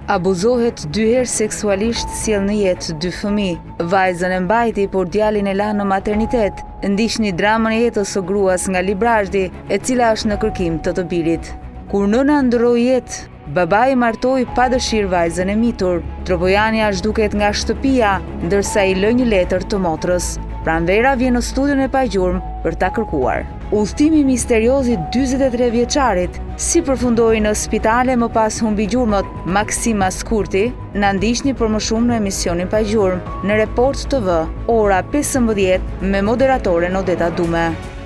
Abuzohet 2 herë seksualisht, sjell në jetë 2 fëmijë. Vajzën e mbajti, por djalin e la në maternitet. Ndiqni dramën e jetës së gruas nga Librazhdi, e cila është në kërkim të birit. Kur nëna ndroi jetë, babai martoi pa dëshirë vajzën e mitur. Tropojania zhduket nga shtëpia, ndërsa i lë një letër të motrës. Pranvera vjen në studion e pagjurmë për ta kërkuar. Udhëtimi misterioz i 43 vjeçarit, si përfundoi në spitale më pas humbi gjurmët. Maksima Skurti, na ndiqni për më shumë në emisionin Pagjurmë në Report TV, ora 15 me moderatoren Odeta Dume.